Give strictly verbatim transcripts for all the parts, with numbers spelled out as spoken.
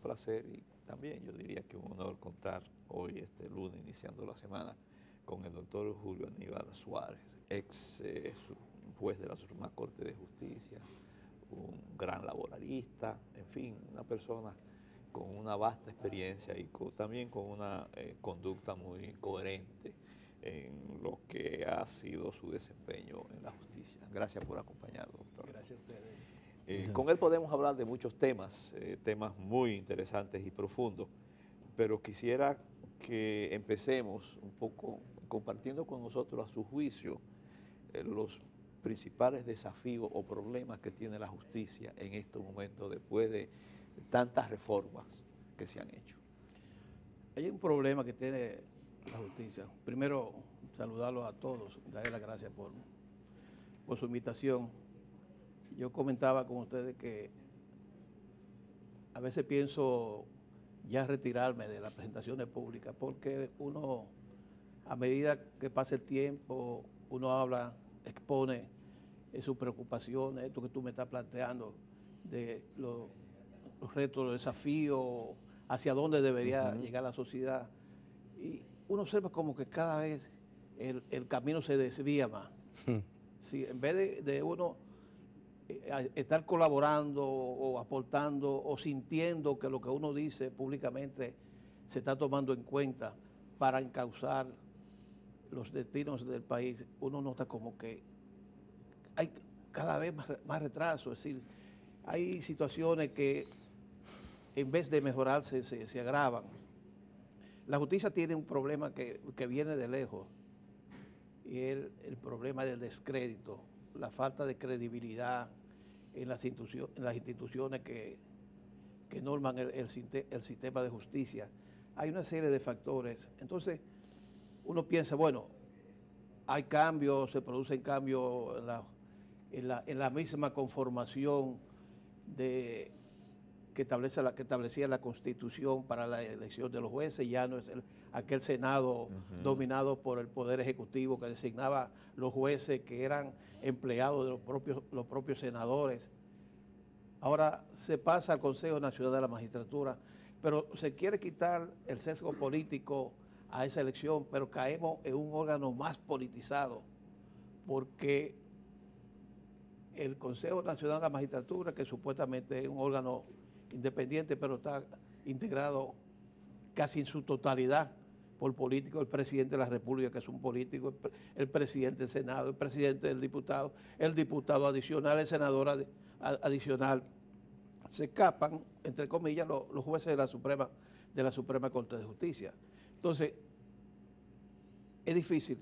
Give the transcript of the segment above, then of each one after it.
placer y también yo diría que un honor contar hoy, este lunes, iniciando la semana, con el doctor Julio Aníbal Suárez, ex eh, juez de la Suprema Corte de Justicia, un gran laboralista, en fin, una persona con una vasta experiencia y con, también con una eh, conducta muy coherente en lo que ha sido su desempeño en la justicia. Gracias por acompañarnos, doctor. Gracias a ustedes. Eh, Uh-huh. Con él podemos hablar de muchos temas, eh, temas muy interesantes y profundos, pero quisiera que empecemos un poco compartiendo con nosotros a su juicio eh, los principales desafíos o problemas que tiene la justicia en estos momentos después de tantas reformas que se han hecho. Hay un problema que tiene la justicia. Primero, saludarlos a todos, darles las gracias por, por su invitación. Yo comentaba con ustedes que a veces pienso ya retirarme de las presentaciones públicas porque uno, a medida que pasa el tiempo, uno habla, expone eh, sus preocupaciones, esto que tú me estás planteando, de lo, los retos, los desafíos, hacia dónde debería uh-huh. llegar la sociedad. Y uno observa como que cada vez el, el camino se desvía más. Uh-huh. Sí, en vez de, de uno eh, estar colaborando o aportando o sintiendo que lo que uno dice públicamente se está tomando en cuenta para encauzar los destinos del país, uno nota como que hay cada vez más, más retraso. Es decir, hay situaciones que en vez de mejorarse se, se agravan. La justicia tiene un problema que, que viene de lejos y es el, el problema del descrédito, la falta de credibilidad en las, institucio, en las instituciones que, que norman el, el, el sistema de justicia. Hay una serie de factores. Entonces, uno piensa, bueno, hay cambios, se producen cambios en la, en la, en la misma conformación de, que, establece la, que establecía la Constitución para la elección de los jueces, ya no es el, aquel Senado uh-huh. dominado por el Poder Ejecutivo que designaba los jueces que eran empleados de los propios, los propios senadores. Ahora se pasa al Consejo Nacional de la Magistratura, pero se quiere quitar el sesgo político a esa elección, pero caemos en un órgano más politizado, porque el Consejo Nacional de la Magistratura, que supuestamente es un órgano independiente, pero está integrado casi en su totalidad por políticos, el presidente de la República, que es un político, el, el presidente del Senado, el presidente del diputado, el diputado adicional, el senador ad, adicional. Se escapan, entre comillas, los, los jueces de la Suprema, de la Suprema Corte de Justicia. Entonces, es difícil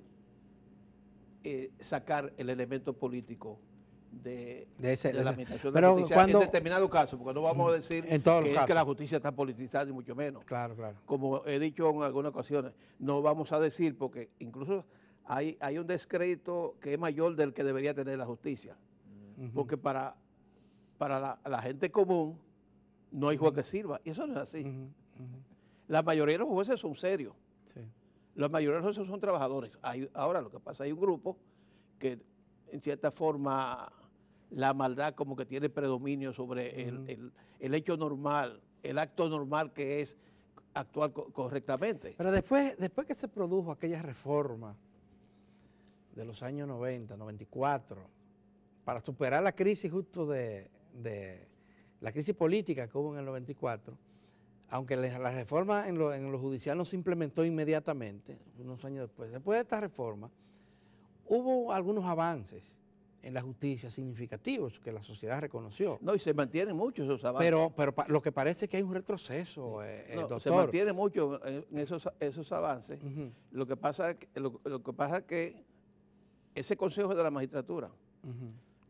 eh, sacar el elemento político de, de, ese, de la administración de la justicia cuando, en determinado caso, porque no vamos a decir en todos que, los es casos. que la justicia está politizada, ni mucho menos. Claro, claro. Como he dicho en algunas ocasiones, no vamos a decir, porque incluso hay, hay un descrédito que es mayor del que debería tener la justicia. Uh-huh. Porque para, para la, la gente común no hay juez que sirva, y eso no es así. Uh-huh. Uh-huh. La mayoría de los jueces son serios. Sí. La mayoría de los jueces son trabajadores. Hay, ahora lo que pasa, hay un grupo que en cierta forma la maldad como que tiene predominio sobre uh-huh. el, el, el hecho normal, el acto normal que es actuar co correctamente. Pero después, después que se produjo aquella reforma de los años noventa, noventa y cuatro, para superar la crisis justo de, de la crisis política que hubo en el noventa y cuatro, aunque la reforma en lo, en lo judicial no se implementó inmediatamente, unos años después, después de esta reforma, hubo algunos avances en la justicia significativos que la sociedad reconoció. No, y se mantienen muchos esos avances. Pero, pero lo que parece es que hay un retroceso, eh, no, doctor. Se mantiene mucho en esos, esos avances. Uh-huh. Lo que pasa es que, lo, lo que pasa es que ese Consejo de la Magistratura, uh-huh.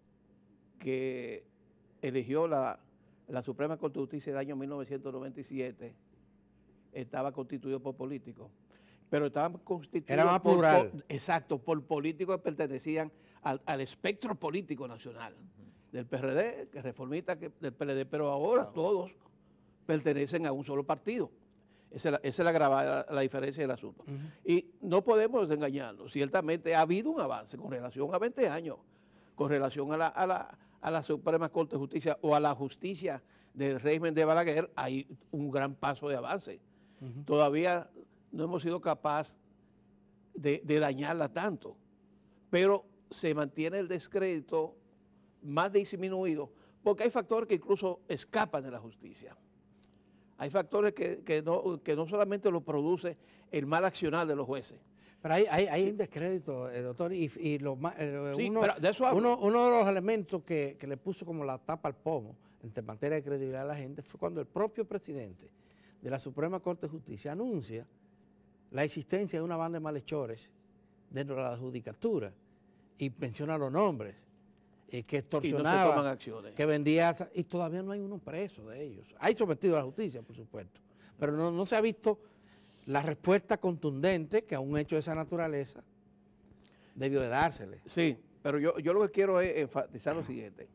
que eligió la, la Suprema Corte de Justicia del año mil novecientos noventa y siete, estaba constituido por políticos. Pero estaban constituidos Era más por, plural. por, exacto, por políticos que pertenecían al, al espectro político nacional, uh-huh. del P R D, que reformista que, del P L D, pero ahora uh-huh. todos pertenecen a un solo partido. Esa es la, esa es la grabada, la diferencia del asunto. Uh-huh. Y no podemos engañarnos. Ciertamente ha habido un avance con relación a veinte años, con relación a la, a la, a la Suprema Corte de Justicia o a la justicia del régimen de Balaguer, hay un gran paso de avance. Uh-huh. Todavía no hemos sido capaces de, de dañarla tanto, pero se mantiene el descrédito más disminuido, porque hay factores que incluso escapan de la justicia. Hay factores que, que, no, que no solamente lo produce el mal accionar de los jueces. Pero hay, hay, hay sí. un descrédito, eh, doctor, y, y lo, eh, sí, uno, pero de eso hablo. uno, uno de los elementos que, que le puso como la tapa al pomo en materia de credibilidad a la gente fue cuando el propio presidente de la Suprema Corte de Justicia anuncia la existencia de una banda de malhechores dentro de la judicatura y menciona los nombres, eh, que extorsionaba, y no se toman acciones. Que vendía, y todavía no hay uno preso de ellos. Hay sometido a la justicia, por supuesto, pero no, no se ha visto la respuesta contundente que a un hecho de esa naturaleza debió de dársele. Sí, pero yo, yo lo que quiero es enfatizar lo siguiente.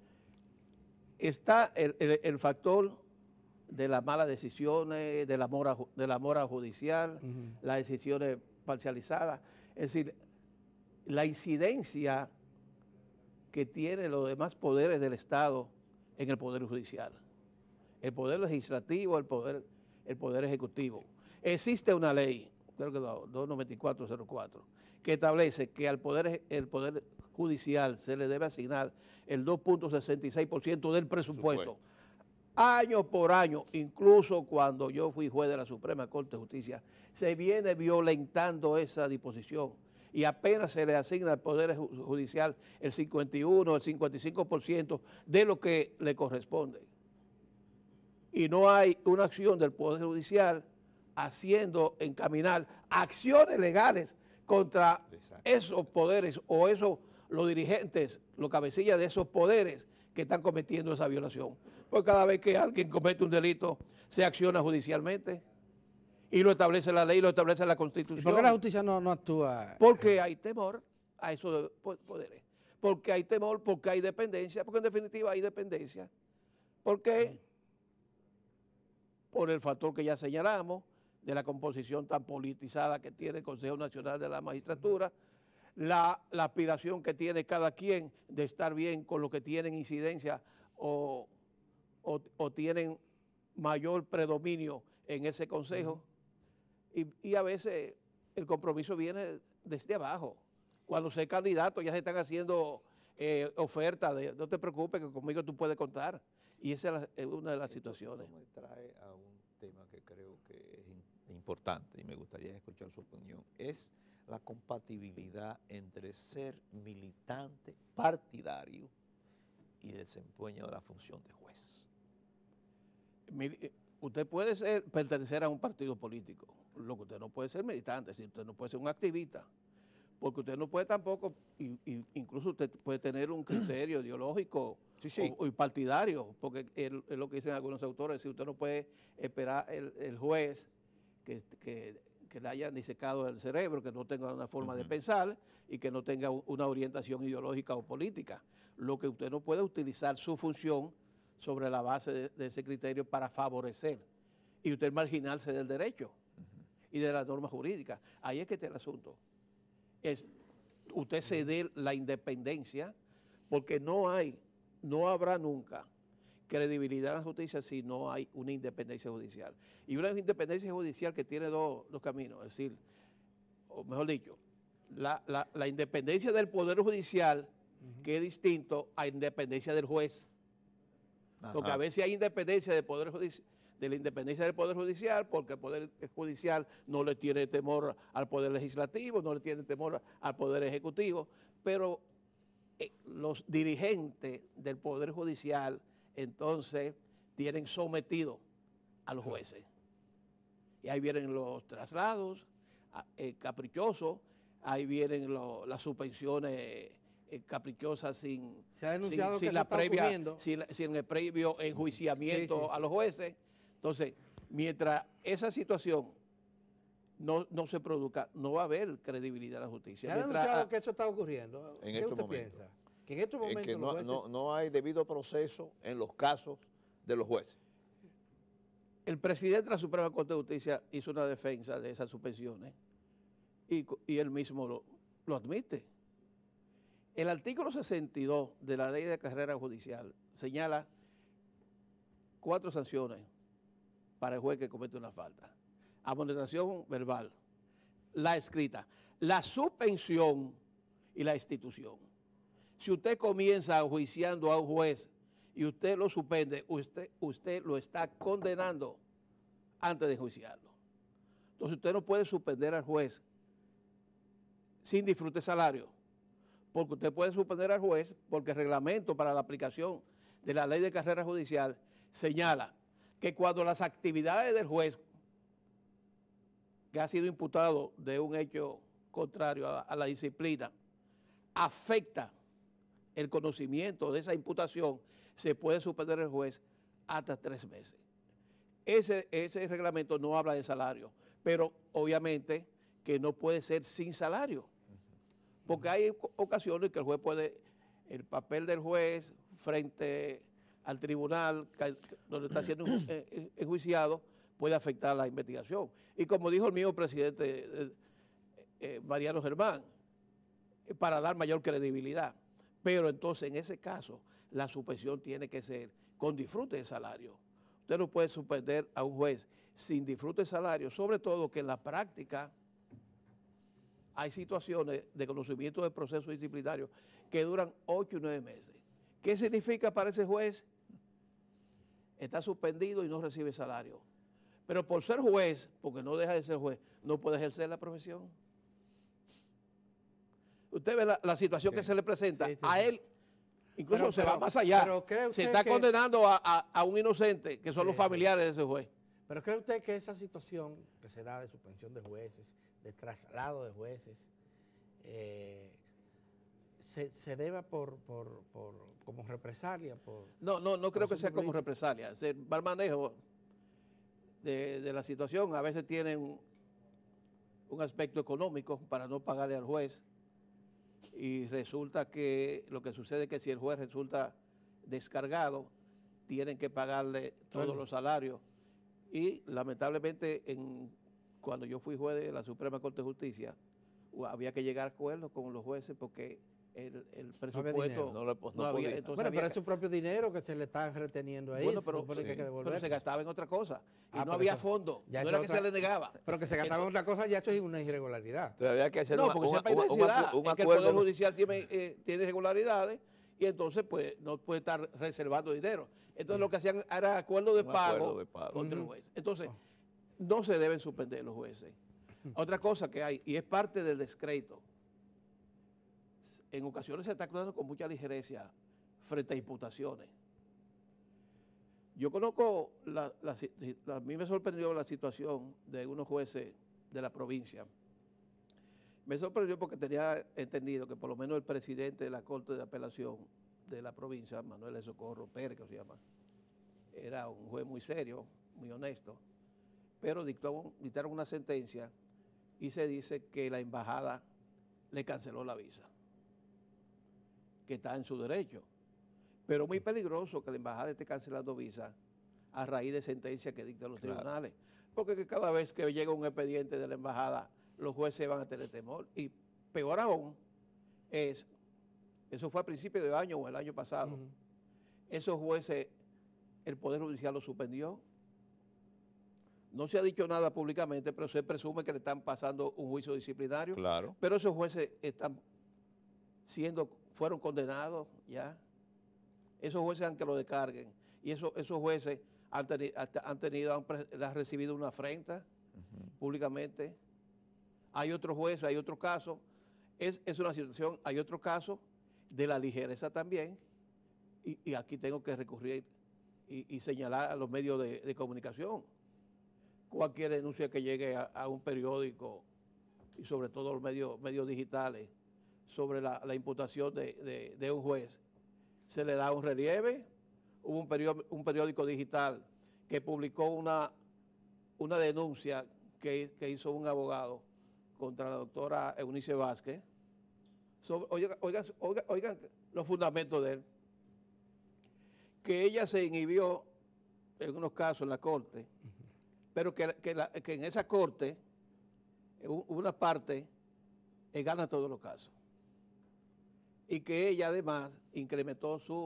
Está el, el, el factor de las malas decisiones, de la mora, de la mora judicial, uh-huh. las decisiones parcializadas. Es decir, la incidencia que tienen los demás poderes del Estado en el Poder Judicial. El Poder Legislativo, el Poder, el poder Ejecutivo. Existe una ley, creo que dos noventa y cuatro cero cuatro, que establece que al poder, el poder Judicial se le debe asignar el dos punto sesenta y seis por ciento del presupuesto. Supuesto. Año por año, incluso cuando yo fui juez de la Suprema Corte de Justicia, se viene violentando esa disposición y apenas se le asigna al Poder Judicial el cincuenta y uno, el cincuenta y cinco por ciento de lo que le corresponde. Y no hay una acción del Poder Judicial haciendo encaminar acciones legales contra Exacto. esos poderes o esos, los dirigentes, los cabecillas de esos poderes que están cometiendo esa violación. Porque cada vez que alguien comete un delito, se acciona judicialmente y lo establece la ley, lo establece la Constitución. ¿Y por qué la justicia no, no actúa? Porque hay temor a esos poderes. Porque hay temor, porque hay dependencia, porque en definitiva hay dependencia. Porque por el factor que ya señalamos, de la composición tan politizada que tiene el Consejo Nacional de la Magistratura, la, la aspiración que tiene cada quien de estar bien con lo que tienen incidencia o, o, o tienen mayor predominio en ese consejo. Uh-huh. y, y a veces el compromiso viene desde abajo. Cuando se es candidato ya se están haciendo eh, ofertas de no te preocupes que conmigo tú puedes contar. Y esa es, la, es una de las Esto situaciones. Me trae a un tema que creo que es importante y me gustaría escuchar su opinión. Es la compatibilidad entre ser militante partidario y desempeño de la función de juez. Usted puede ser, pertenecer a un partido político, lo que usted no puede ser militante, es decir, usted no puede ser un activista, porque usted no puede tampoco, y, y incluso usted puede tener un criterio ideológico sí, sí. O, o partidario, porque es lo que dicen algunos autores, si usted no puede esperar el, el juez que, que, que le hayan disecado el cerebro, que no tenga una forma uh-huh. de pensar y que no tenga una orientación ideológica o política. Lo que usted no puede utilizar su función sobre la base de, de ese criterio para favorecer y usted marginarse del derecho uh-huh. y de la norma jurídica. Ahí es que está el asunto. Es usted ceder la independencia, porque no hay, no habrá nunca credibilidad en la justicia si no hay una independencia judicial. Y una independencia judicial que tiene dos, dos caminos, es decir, o mejor dicho, la, la, la independencia del Poder Judicial, uh-huh. que es distinto a independencia del juez. Ajá. Porque a veces hay independencia del Poder Judicial, de la independencia del Poder Judicial, porque el Poder Judicial no le tiene temor al Poder Legislativo, no le tiene temor al Poder Ejecutivo, pero eh, los dirigentes del Poder Judicial entonces tienen sometido a los jueces. Y ahí vienen los traslados eh, caprichosos, ahí vienen lo, las suspensiones eh, caprichosas sin, Se ha denunciado sin, que sin la previa, sin, sin el previo enjuiciamiento sí, sí, sí. a los jueces. Entonces, mientras esa situación no, no se produzca, no va a haber credibilidad en la justicia. ¿Se ha mientras, denunciado que eso está ocurriendo? En ¿Qué este usted momento. piensa? Que en estos momentos es que no, jueces... no, no hay debido proceso en los casos de los jueces. El presidente de la Suprema Corte de Justicia hizo una defensa de esas suspensiones y, y él mismo lo, lo admite. El artículo sesenta y dos de la Ley de Carrera Judicial señala cuatro sanciones para el juez que comete una falta. Amonestación verbal, la escrita, la suspensión y la institución. Si usted comienza enjuiciando a un juez y usted lo suspende, usted, usted lo está condenando antes de enjuiciarlo. Entonces usted no puede suspender al juez sin disfrute de salario, porque usted puede suspender al juez porque el reglamento para la aplicación de la ley de carrera judicial señala que cuando las actividades del juez que ha sido imputado de un hecho contrario a, a la disciplina afecta el conocimiento de esa imputación, se puede suspender el juez hasta tres meses. Ese, ese reglamento no habla de salario, pero obviamente que no puede ser sin salario, porque hay ocasiones que el juez puede, el papel del juez frente al tribunal donde está siendo enjuiciado puede afectar la investigación. Y como dijo el mismo presidente eh, eh, Mariano Germán, eh, para dar mayor credibilidad. Pero entonces en ese caso la suspensión tiene que ser con disfrute de salario. Usted no puede suspender a un juez sin disfrute de salario, sobre todo que en la práctica hay situaciones de conocimiento del proceso disciplinario que duran ocho y nueve meses. ¿Qué significa para ese juez? Está suspendido y no recibe salario. Pero por ser juez, porque no deja de ser juez, no puede ejercer la profesión. Usted ve la, la situación sí. que se le presenta sí, sí, a él, incluso pero, se pero, va más allá. Se está que... condenando a, a, a un inocente, que son sí, los familiares sí. de ese juez. Pero ¿cree usted que esa situación que se da de suspensión de jueces, de traslado de jueces, eh, se, se deba por, por, por como represalia? Por, no, no, no creo que sea como represalia. Es el mal manejo de, de la situación. A veces tienen un, un aspecto económico para no pagarle al juez. Y resulta que lo que sucede es que si el juez resulta descargado, tienen que pagarle todos bueno. los salarios. Y lamentablemente, en, cuando yo fui juez de la Suprema Corte de Justicia, había que llegar a acuerdos con los jueces porque el, el presupuesto no, no, no había. Entonces bueno, había pero es su propio dinero que se le están reteniendo ahí. Bueno, pero, sí, que que pero se gastaba en otra cosa. Y ah, no había fondo. No era otra, que se le negaba. Pero que se gastaba en otra cosa, ya eso es una irregularidad. Entonces había que hacer no, una, porque una, siempre hay una, necesidad. un, un es que el Poder Judicial tiene, eh, tiene irregularidades y entonces pues no puede estar reservando dinero. Entonces lo que hacían era acuerdo de, pago, acuerdo de pago contra el juez. Entonces no se deben suspender los jueces. Otra cosa que hay, y es parte del descrédito, en ocasiones se está actuando con mucha ligereza frente a imputaciones. Yo conozco, la, la, la, a mí me sorprendió la situación de unos jueces de la provincia. Me sorprendió porque tenía entendido que por lo menos el presidente de la Corte de Apelación de la provincia, Manuel de Socorro Pérez, que se llama, era un juez muy serio, muy honesto, pero dictó, dictaron una sentencia y se dice que la embajada le canceló la visa, que está en su derecho. Pero muy peligroso que la embajada esté cancelando visa a raíz de sentencias que dictan los claro. tribunales. Porque cada vez que llega un expediente de la embajada, los jueces van a tener temor. Y peor aún, es, eso fue a principios de año o el año pasado, uh-huh. esos jueces, el Poder Judicial los suspendió. No se ha dicho nada públicamente, pero se presume que le están pasando un juicio disciplinario. Claro. Pero esos jueces están siendo, fueron condenados ya. Esos jueces han que lo descarguen. Y eso, esos jueces han, teni, han tenido, han, pre, han recibido una afrenta uh-huh. públicamente. Hay otros jueces, hay otro caso. Es, es una situación, hay otro caso de la ligereza también. Y, y aquí tengo que recurrir y, y señalar a los medios de, de comunicación. Cualquier denuncia que llegue a, a un periódico y sobre todo los medios, medios digitales sobre la, la imputación de, de, de un juez, se le da un relieve. Hubo un periódico, un periódico digital que publicó una, una denuncia que, que hizo un abogado contra la doctora Eunice Vázquez. Sobre, oigan, oigan, oigan, oigan los fundamentos de él. Que ella se inhibió en unos casos en la corte, uh-huh. pero que, que, la, que en esa corte, una parte, eh, gana todos los casos. Y que ella además incrementó su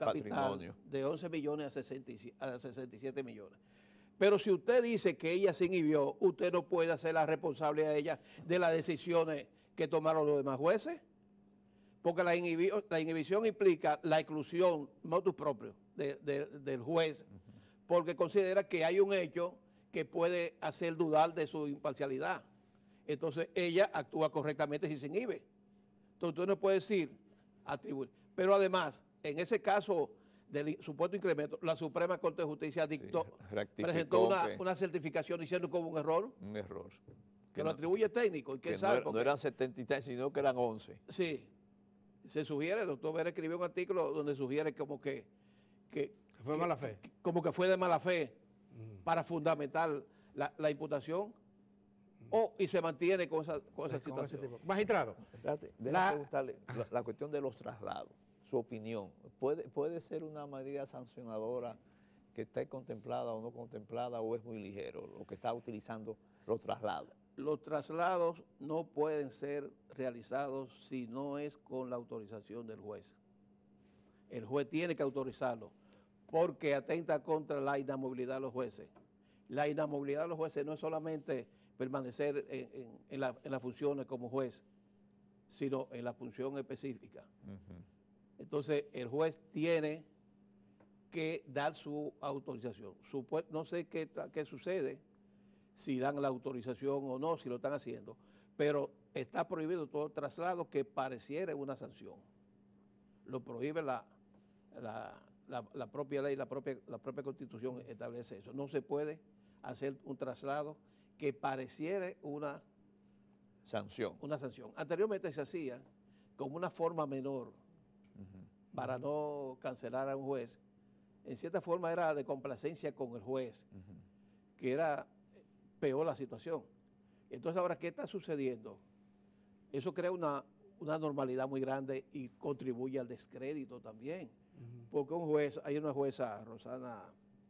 capital patrimonio de once millones a sesenta y siete, a sesenta y siete millones. Pero si usted dice que ella se inhibió, usted no puede hacer la responsable a ella de las decisiones que tomaron los demás jueces, porque la, inhibi la inhibición implica la exclusión motus propio de, de, del juez, porque considera que hay un hecho que puede hacer dudar de su imparcialidad. Entonces ella actúa correctamente si se inhibe. Entonces usted no puede decir, atribuir. Pero además, en ese caso del supuesto incremento, la Suprema Corte de Justicia dictó, sí, presentó una, una certificación diciendo que hubo un error. Un error. Que, que lo atribuye no, técnico. ¿Y que sabe? No, er, no eran setenta y tres, sino que eran once. Sí. Se sugiere, el doctor Vera escribió un artículo donde sugiere como que... Que, que fue de mala fe. Que, como que fue de mala fe mm. para fundamentar la, la imputación. Mm. O, y se mantiene con esa, con esa con situación. Magistrado. Déjame la, preguntarle la, la cuestión de los traslados. Su opinión, ¿puede, puede ser una medida sancionadora que esté contemplada o no contemplada, o es muy ligero lo que está utilizando los traslados? Los traslados no pueden ser realizados si no es con la autorización del juez. El juez tiene que autorizarlo porque atenta contra la inamovilidad de los jueces. La inamovilidad de los jueces no es solamente permanecer en, en, en, la, en las funciones como juez, sino en la función específica. Uh-huh. Entonces, el juez tiene que dar su autorización. Supu- no sé qué, qué sucede, si dan la autorización o no, si lo están haciendo, pero está prohibido todo traslado que pareciera una sanción. Lo prohíbe la, la, la, la propia ley, la propia, la propia Constitución establece eso. No se puede hacer un traslado que pareciera una sanción. Una sanción. Anteriormente se hacía como una forma menor, uh-huh, para uh-huh. no cancelar a un juez. En cierta forma era de complacencia con el juez, uh-huh. que era peor la situación. Entonces ahora, ¿qué está sucediendo? Eso crea una, una normalidad muy grande y contribuye al descrédito también. Uh-huh. Porque un juez, hay una jueza, Rosana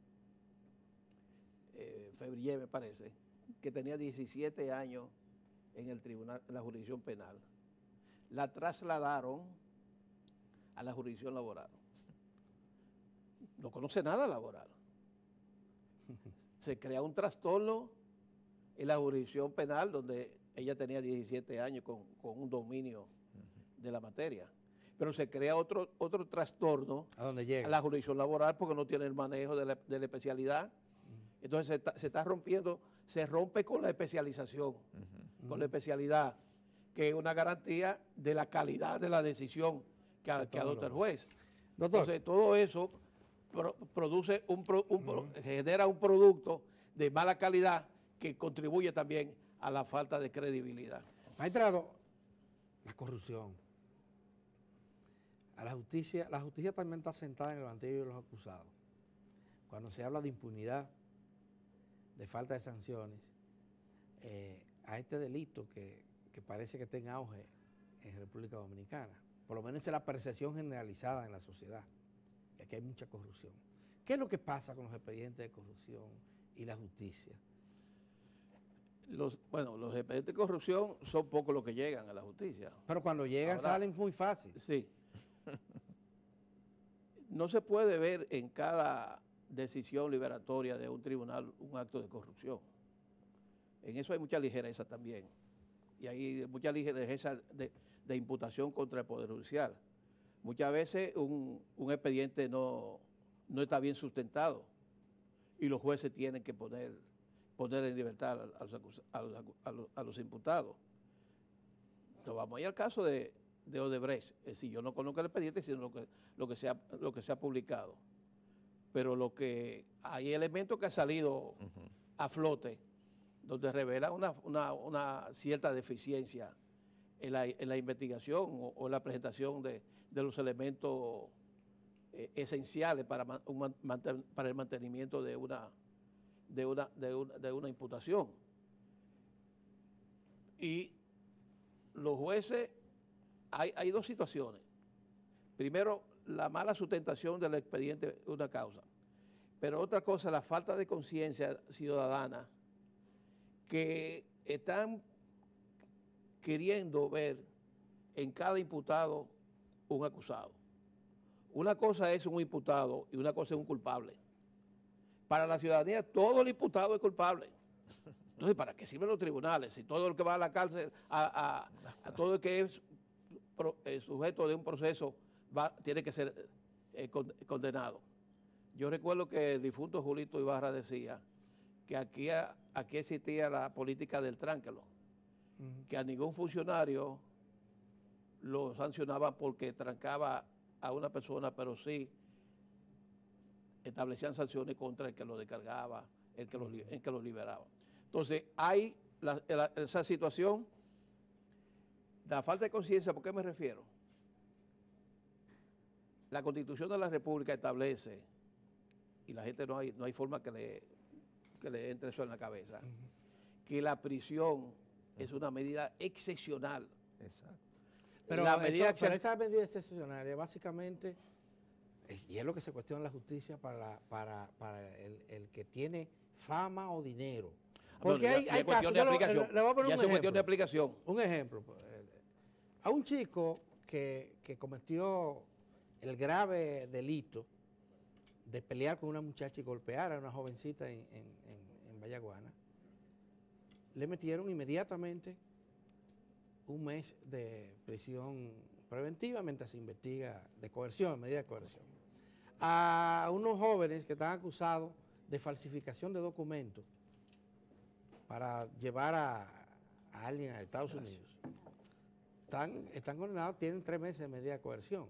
eh, Febrié, me parece, que tenía diecisiete años en el tribunal, en la jurisdicción penal. La trasladaron a la jurisdicción laboral. No conoce nada laboral. Se crea un trastorno en la jurisdicción penal donde ella tenía diecisiete años con, con un dominio de la materia. Pero se crea otro, otro trastorno ¿A dónde llega? A la jurisdicción laboral porque no tiene el manejo de la, de la especialidad. Uh-huh. Entonces se está, se está rompiendo, se rompe con la especialización, uh-huh. con la especialidad, que es una garantía de la calidad de la decisión que, que adopta el juez. Doctor. Entonces todo eso pro, produce un, pro, un uh-huh. genera un producto de mala calidad que contribuye también a la falta de credibilidad. Magistrado, la corrupción. A la justicia, la justicia también está sentada en el banquillo de los acusados. Cuando se habla de impunidad, de falta de sanciones, eh, a este delito que, que parece que está en auge en República Dominicana, por lo menos es la percepción generalizada en la sociedad, que aquí hay mucha corrupción. ¿Qué es lo que pasa con los expedientes de corrupción y la justicia? Los, bueno, los expedientes de corrupción son pocos los que llegan a la justicia. Pero cuando llegan Ahora, salen muy fácil. Sí. No se puede ver en cada decisión liberatoria de un tribunal un acto de corrupción. En eso hay mucha ligereza también. Y hay mucha ligereza de, de imputación contra el Poder Judicial. Muchas veces un, un expediente no, no está bien sustentado y los jueces tienen que poner, poner en libertad a los, a los, a los, a los imputados. Nos vamos a ir al caso de, de Odebrecht. Es decir, yo no conozco el expediente, sino lo que, lo que, se ha, lo que se ha publicado. Pero lo que hay elementos que han salido uh-huh. a flote, donde revela una, una, una cierta deficiencia en la, en la investigación o, o en la presentación de, de los elementos eh, esenciales para, un, para el mantenimiento de una, de, una, de, una, de una imputación. Y los jueces, hay, hay dos situaciones. Primero, la mala sustentación del expediente es una causa. Pero otra cosa, la falta de conciencia ciudadana, que están queriendo ver en cada imputado un acusado. Una cosa es un imputado y una cosa es un culpable. Para la ciudadanía, todo el imputado es culpable. Entonces, ¿para qué sirven los tribunales? Si todo el que va a la cárcel, a, a, a todo el que es pro, eh, sujeto de un proceso, va, tiene que ser eh, condenado. Yo recuerdo que el difunto Julito Ibarra decía que aquí, aquí existía la política del tránquelo, uh-huh. que a ningún funcionario lo sancionaban porque trancaba a una persona, pero sí establecían sanciones contra el que lo descargaba, el que lo, el que lo liberaba. Entonces, hay la, la, esa situación, la falta de conciencia. ¿Por qué me refiero? La Constitución de la República establece, y la gente no hay, no hay forma que le, que le entre eso en la cabeza, uh-huh. que la prisión uh-huh. es una medida excepcional. Exacto. Pero, la medida eso, pero esa medida excepcional es básicamente, y es lo que se cuestiona en la justicia para, para, para el, el que tiene fama o dinero. Porque bueno, hay, hay casos, de aplicación. Le, le voy a poner ya un es ejemplo, cuestión de aplicación. Un ejemplo. A un chico que, que cometió el grave delito de pelear con una muchacha y golpear a una jovencita en, en, en, en Vallaguana, le metieron inmediatamente un mes de prisión preventiva mientras se investiga de coerción, medida de coerción. A unos jóvenes que están acusados de falsificación de documentos para llevar a, a alguien a Estados Unidos, están, están condenados, tienen tres meses de medida de coerción.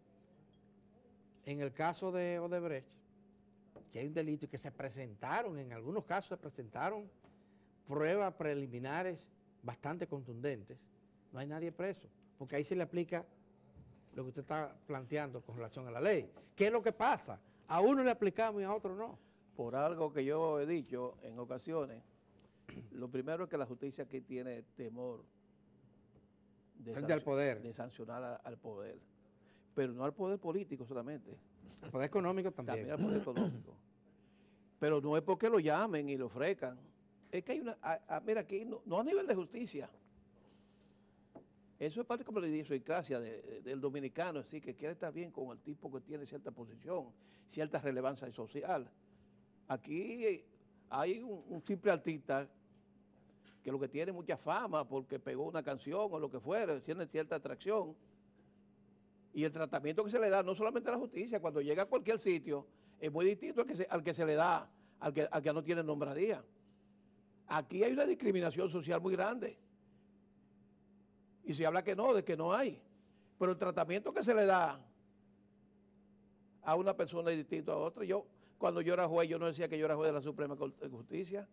En el caso de Odebrecht, que hay un delito y que se presentaron, en algunos casos se presentaron pruebas preliminares bastante contundentes, no hay nadie preso, porque ahí se le aplica lo que usted está planteando con relación a la ley. ¿Qué es lo que pasa? A uno le aplicamos y a otro no. Por algo que yo he dicho en ocasiones, lo primero es que la justicia aquí tiene temor de, al poder. de sancionar a, al poder, pero no al poder político solamente. Al poder económico también. También al poder económico. Pero no es porque lo llamen y lo ofrezcan. Es que hay una, a, a, mira aquí, no, no a nivel de justicia. Eso es parte como la idiosincrasia de, de, del dominicano, así que quiere estar bien con el tipo que tiene cierta posición, cierta relevancia social. Aquí hay un, un simple artista que lo que tiene mucha fama porque pegó una canción o lo que fuera, tiene cierta atracción. Y el tratamiento que se le da, no solamente a la justicia, cuando llega a cualquier sitio, es muy distinto al que se, al que se le da, al que, al que no tiene nombradía. Aquí hay una discriminación social muy grande. Y se habla que no, de que no hay. Pero el tratamiento que se le da a una persona es distinto a otra. Yo, cuando yo era juez, yo no decía que yo era juez de la Suprema Corte de Justicia.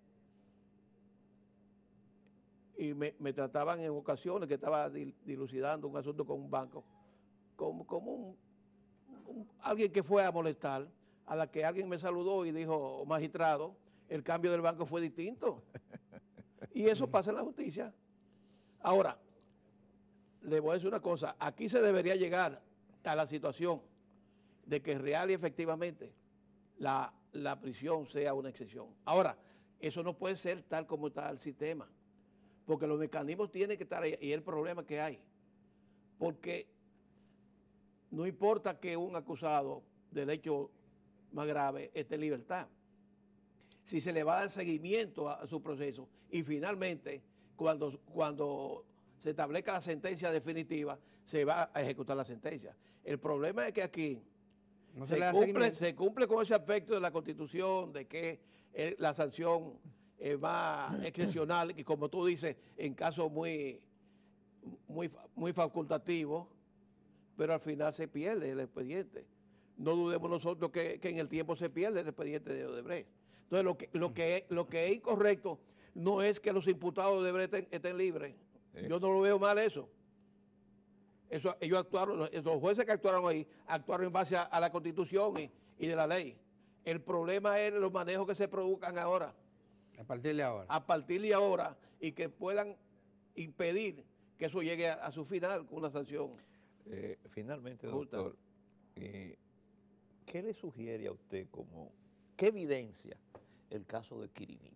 Y me, me trataban en ocasiones que estaba dilucidando un asunto con un banco, como, como un, un, alguien que fue a molestar, a la que alguien me saludó y dijo, magistrado, el cambio del banco fue distinto. Y eso pasa en la justicia. Ahora, le voy a decir una cosa, aquí se debería llegar a la situación de que real y efectivamente la, la prisión sea una excepción. Ahora, eso no puede ser tal como está el sistema, porque los mecanismos tienen que estar ahí, y es el problema que hay. Porque no importa que un acusado del hecho más grave esté en libertad, si se le va a dar seguimiento a, a su proceso y finalmente cuando, cuando se establezca la sentencia definitiva, se va a ejecutar la sentencia. El problema es que aquí no se, se, cumple, se cumple con ese aspecto de la Constitución, de que eh, la sanción es más excepcional, y como tú dices, en casos muy, muy, muy facultativos, pero al final se pierde el expediente. No dudemos nosotros que, que en el tiempo se pierde el expediente de Odebrecht. Entonces, lo que, lo que, lo que es incorrecto no es que los imputados de Odebrecht estén, estén libres. Yo no lo veo mal eso. Eso ellos actuaron, los, los jueces que actuaron ahí, actuaron en base a, a la Constitución y, y de la ley. El problema es los manejos que se produzcan ahora. A partir de ahora. A partir de ahora, y que puedan impedir que eso llegue a, a su final con una sanción. Eh, finalmente, doctor, eh, ¿qué le sugiere a usted como, qué evidencia el caso de Quirinito?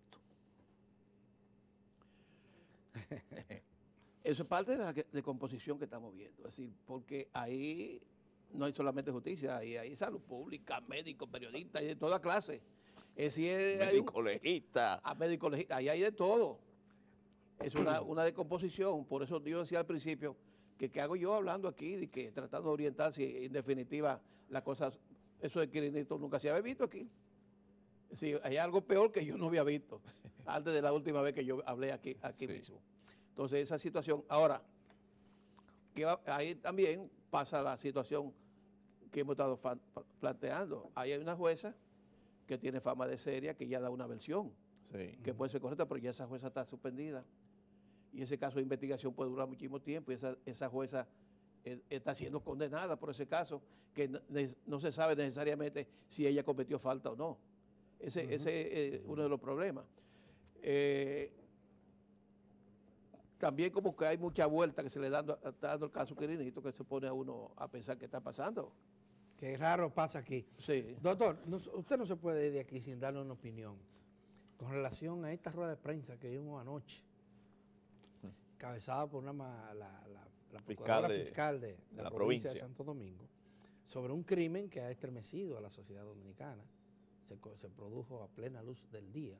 Eso es parte de la decomposición que estamos viendo. Es decir, porque ahí no hay solamente justicia, hay, hay salud pública, médicos, periodistas, hay de toda clase. Es decir, hay un- Médico legista. a médicos legis- ahí hay de todo. Es una, una decomposición, por eso yo decía al principio que qué hago yo hablando aquí, de que tratando de orientar si en definitiva las cosas, eso de Quirinito nunca se había visto aquí. Si hay algo peor que yo no había visto antes de la última vez que yo hablé aquí, aquí Sí. mismo. Entonces esa situación, ahora, que va- ahí también pasa la situación que hemos estado fa- planteando. Ahí hay una jueza que tiene fama de seria, que ya da una versión, Sí. que puede ser correcta, pero ya esa jueza está suspendida. Y ese caso de investigación puede durar muchísimo tiempo y esa, esa jueza eh, está siendo condenada por ese caso, que no, ne- no se sabe necesariamente si ella cometió falta o no. Ese Ujú. ese es uno de los problemas. Eh, también como que hay mucha vuelta que se le dando, está dando el caso Quirinito, que se pone a uno a pensar qué está pasando. Que raro pasa aquí. Sí. Doctor, no- usted no se puede ir de aquí sin darle una opinión con relación a esta rueda de prensa que vimos anoche, encabezada por una, ma- la, la, la procuradora Fiscal de- fiscal de, de de la, la provincia de provincia. Santo Domingo, sobre un crimen que ha estremecido a la sociedad dominicana. Se, co- se produjo a plena luz del día.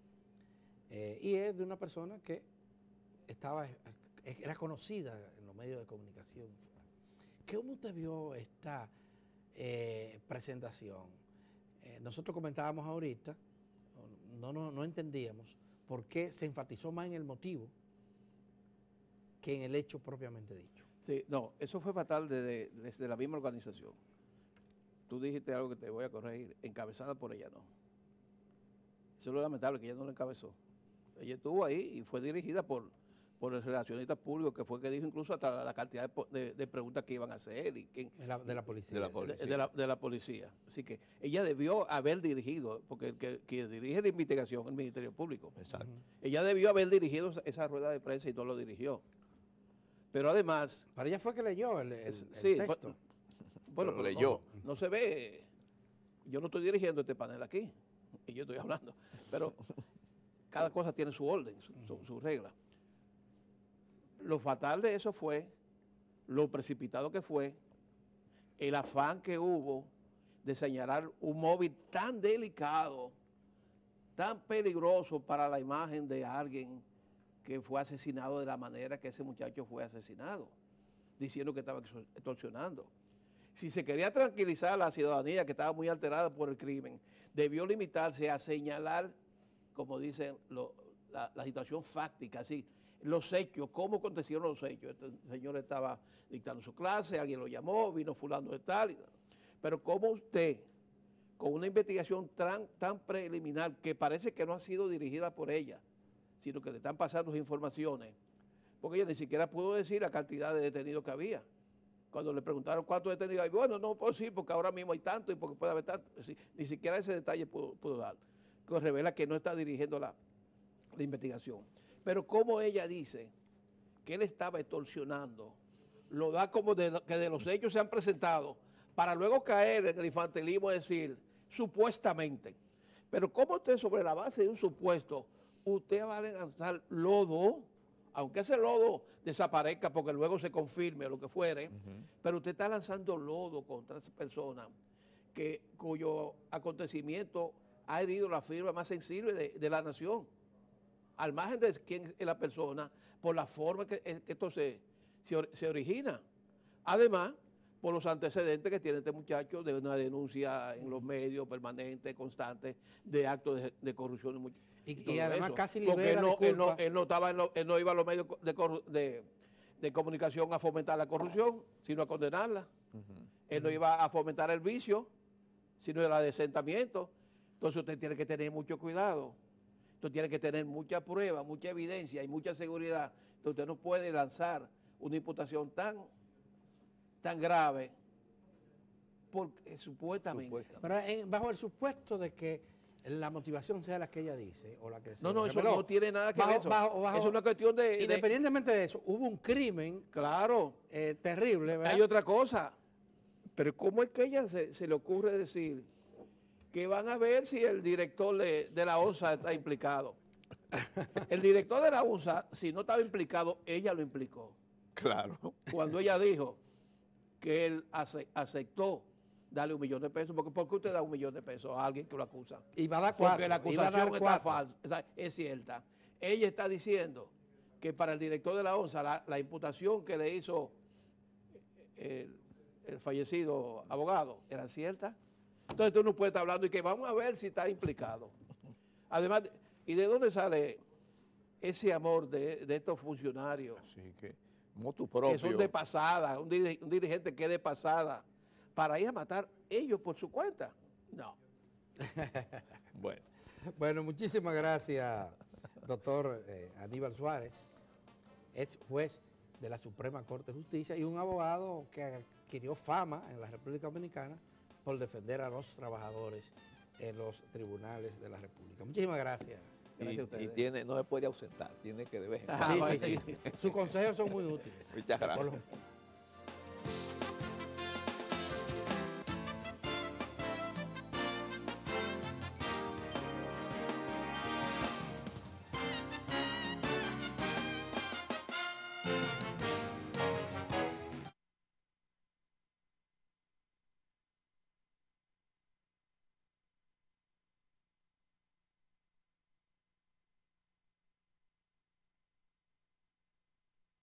Eh, y es de una persona que estaba, era conocida en los medios de comunicación. ¿Cómo usted vio esta eh, presentación? Eh, nosotros comentábamos ahorita, no, no, no entendíamos por qué se enfatizó más en el motivo que en el hecho propiamente dicho. Sí, no, eso fue fatal desde, desde la misma organización. Tú dijiste algo que te voy a corregir, encabezada por ella no. Eso es lo lamentable, que ella no la encabezó. Ella estuvo ahí y fue dirigida por, por el relacionista público, que fue el que dijo incluso hasta la, la cantidad de, po- de- de preguntas que iban a hacer y quién, De la, de la policía. De la sí. poli- de, de la, de la policía. Así que ella debió haber dirigido, porque el que, que dirige la investigación es el Ministerio Público. Exacto. Ujú. Ella debió haber dirigido esa- esa rueda de prensa y no lo dirigió. Pero además, Para ella fue que leyó el, el- Es- el sí, texto. bu- bueno, Pero pero leyó. No, no se ve. Yo no estoy dirigiendo este panel aquí, y yo estoy hablando. Pero cada cosa tiene su orden, su, su- su regla. Lo fatal de eso fue, lo precipitado que fue, el afán que hubo de señalar un móvil tan delicado, tan peligroso para la imagen de alguien que fue asesinado de la manera que ese muchacho fue asesinado, diciendo que estaba extor- extorsionando. Si se quería tranquilizar a la ciudadanía que estaba muy alterada por el crimen, debió limitarse a señalar, como dicen, lo- la, la situación fáctica, así, los hechos, cómo acontecieron los hechos. Este señor estaba dictando su clase, alguien lo llamó, vino fulano de tal, y- pero cómo usted, con una investigación tan, tan preliminar, que parece que no ha sido dirigida por ella, sino que le están pasando informaciones, porque ella ni siquiera pudo decir la cantidad de detenidos que había. Cuando le preguntaron cuántos detenidos hay, bueno, no, pues sí, porque ahora mismo hay tanto y porque puede haber tanto. Es decir, ni siquiera ese detalle pudo, pudo dar, que revela que no está dirigiendo la, la investigación. Pero como ella dice que él estaba extorsionando, lo da como de, que de los hechos se han presentado, para luego caer en el infantilismo, es decir, supuestamente. Pero ¿cómo usted sobre la base de un supuesto, usted va a lanzar lodo, aunque ese lodo desaparezca porque luego se confirme lo que fuere, Ujú. pero usted está lanzando lodo contra esa persona que, cuyo acontecimiento ha herido la fibra más sensible de, de la nación, al margen de quién es la persona, por la forma que, que esto se, se, or- se origina. Además, por los antecedentes que tiene este muchacho de una denuncia en los medios permanente, constante, de actos de, de corrupción. Y, much- Y, y todo y además eso. casi Porque libera él no, de él no- culpa. él no estaba en lo- él no iba a los medios de, corru- de- de comunicación a fomentar la corrupción, sino a condenarla. Ujú. Él no iba a fomentar el vicio, sino el adesentamiento. Entonces usted tiene que tener mucho cuidado. Usted tiene que tener mucha prueba, mucha evidencia y mucha seguridad. Entonces usted no puede lanzar una imputación tan, tan grave porque supuestamente. Supuestamente. Pero en- bajo el supuesto de que la motivación sea la que ella dice o la que se No, no, eso reveló. no tiene nada que Bajo- ver. Eso. bajo- bajo- es una cuestión de, de- Independientemente de eso, hubo un crimen Claro, eh, terrible, ¿verdad? hay otra cosa. Pero ¿cómo es que a ella se, se le ocurre decir que van a ver si el director de, de la ONSA está implicado? El director de la ONSA, si no estaba implicado, ella lo implicó. Claro. Cuando ella dijo que él ace- aceptó darle un millón de pesos. Porque ¿por qué usted da un millón de pesos a alguien que lo acusa? Y va a dar cuatro. Porque la iba a dar acusación está cuatro. falsa, está- es cierta. Ella está diciendo que para el director de la ONSA la, la imputación que le hizo el, el fallecido abogado era cierta. Entonces tú no puedes estar hablando y que vamos a ver si está implicado. Además, ¿y de dónde sale ese amor de, de estos funcionarios? Así que, motu propio. Que son de pasada, un, diri- un dirigente que es de pasada, para ir a matar ellos por su cuenta. No. Bueno, Bueno, muchísimas gracias, doctor eh, Aníbal Suárez, ex juez de la Suprema Corte de Justicia y un abogado que adquirió fama en la República Dominicana por defender a los trabajadores en los tribunales de la República. Muchísimas gracias. Gracias y, a ustedes. y tiene, no se puede ausentar, tiene que de vez en Ah, cuando. Sí, bueno. sí, sí. Sus consejos son muy útiles. Muchas Por gracias. lo-